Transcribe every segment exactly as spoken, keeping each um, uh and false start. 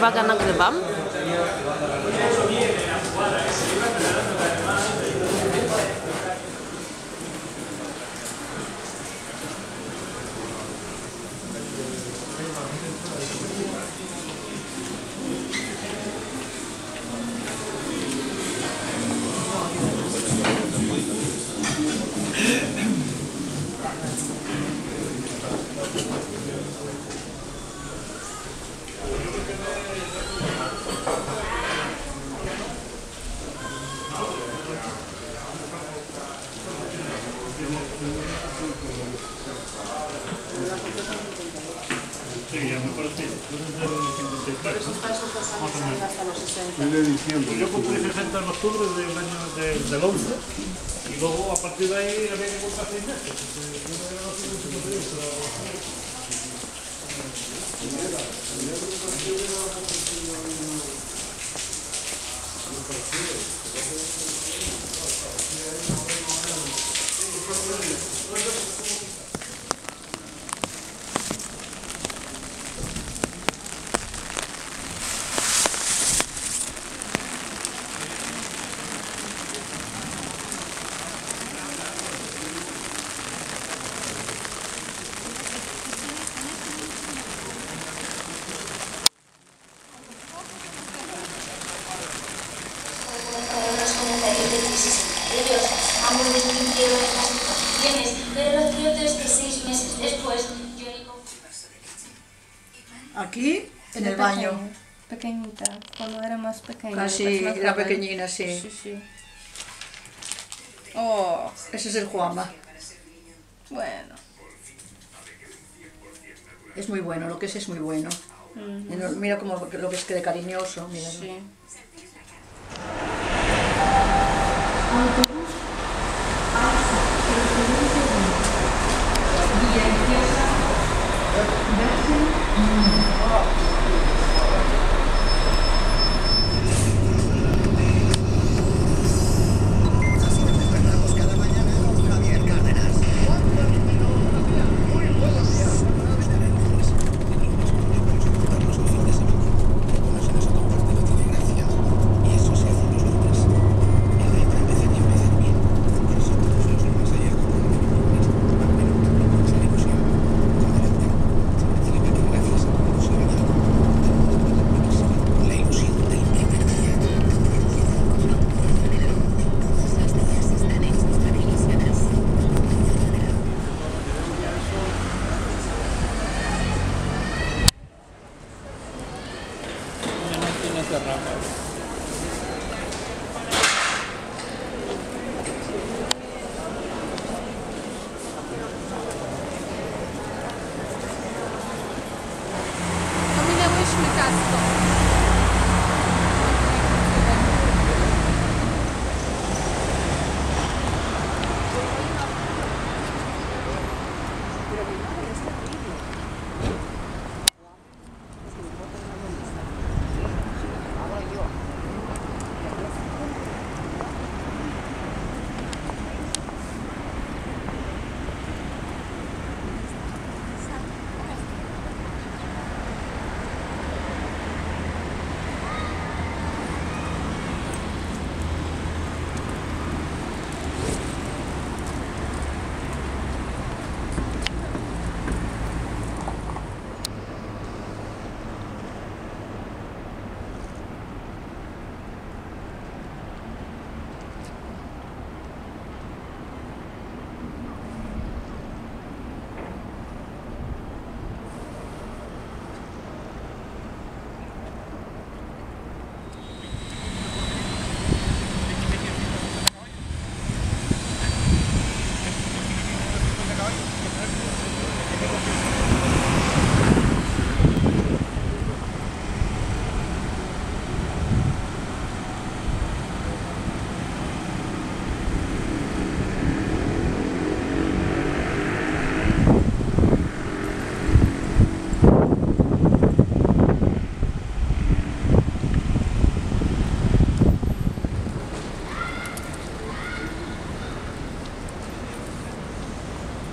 Kebap anak kebab. Yo cumplí sesenta en octubre del año del, del once y luego a partir de ahí había que contar seis meses. Ambos desmintieron las acusaciones, pero lo cierto es que seis meses después, Johnny confesó. Aquí, en el baño. Pequeñita, cuando era más pequeña. Ah, sí, era pequeñina, sí. Sí, sí. Oh, ese es el Juanma. Bueno. Es muy bueno, lo que es es muy bueno. Mm-hmm. Mira como lo que es que de cariñoso, mira. Sí.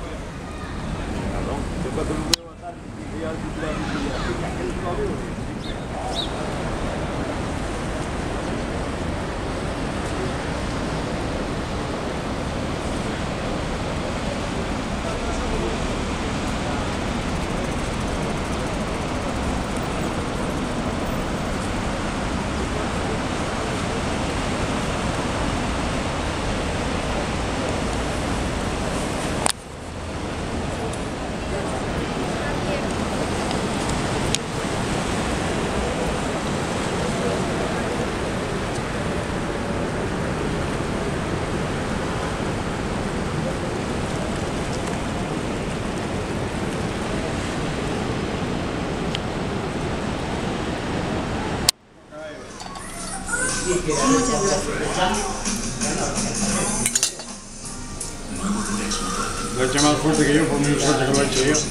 Cuando lo veo matar, y al final, y aquel cabrón, Lo he hecho más fuerte que yo, por muy fuerte que lo he hecho yo.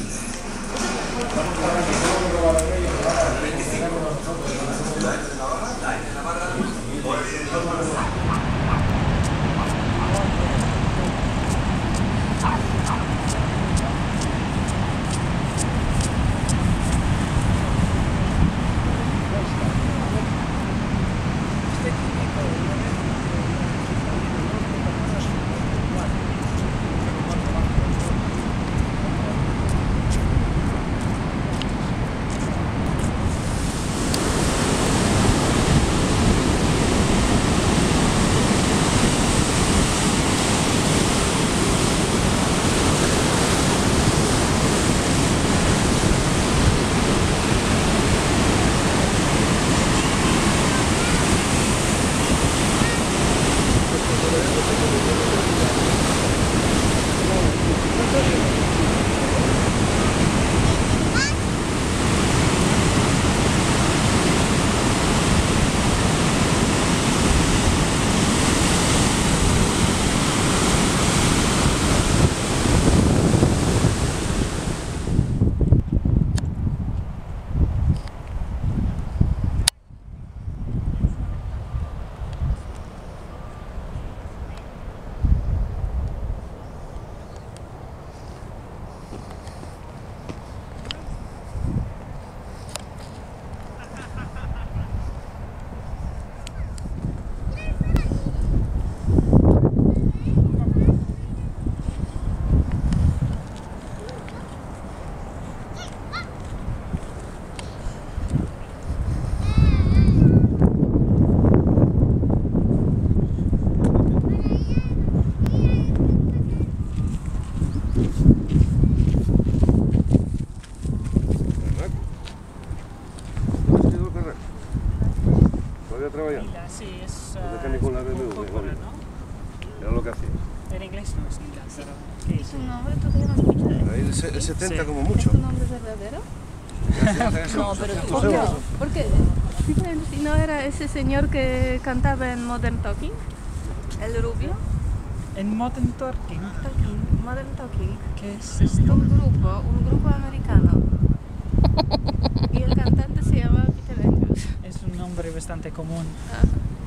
Sí, es uh, Nicolás de Nuevo, era lo que hacía. En inglés no es Lila, pero ¿qué es? ¿Tu nombre? ¿Tú te llamas Michael? Ahí el, el setenta Sí. como ¿Es mucho. tu nombre verdadero? No, pero tú ¿Por qué? Porque si no era ese señor que cantaba en Modern Talking, el rubio. En Modern Talking, Talking, Modern Talking. ¿qué es esto? Un grupo, un grupo americano. Y el cantante se llama Peter Andrews. Es un nombre bastante común. Ajá.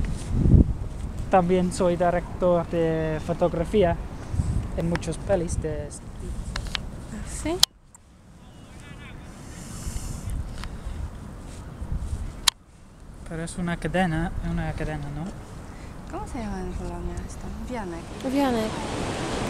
También soy director de fotografía en muchos pelis de este tipo. ¿Sí? Pero es una cadena, una cadena, ¿no? ¿Cómo se llama en Polonia esto? Wianek. Wianek.